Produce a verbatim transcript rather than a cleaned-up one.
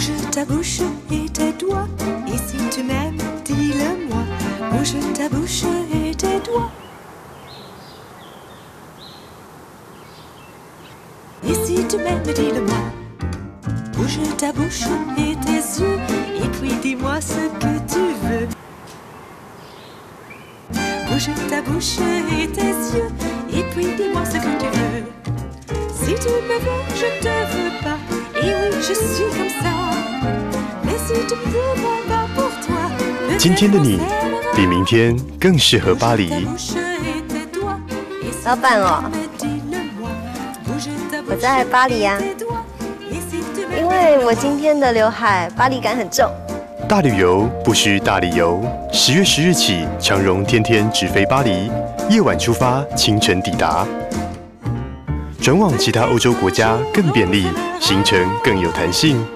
Bouge ta bouche et tes doigts. Et si tu m'aimes, dis-le-moi. Bouge ta bouche et tes doigts. Et si tu m'aimes, dis-le-moi. Bouge ta bouche et tes yeux. Et puis dis-moi ce que tu veux. Bouge ta bouche et tes yeux. Et puis dis-moi ce que tu veux. Si tu me veux, je te veux pas. Et oui, je suis comme ça。Mais si tu me veux pas pour toi， 今天的你比明天更适合巴黎。 老板哦，我在巴黎呀、啊，因为我今天的刘海巴黎感很重。 大旅游不需大理由，十月十日起，长荣天天直飞巴黎，夜晚出发，清晨抵达。转往其他欧洲国家更便利，行程更有弹性。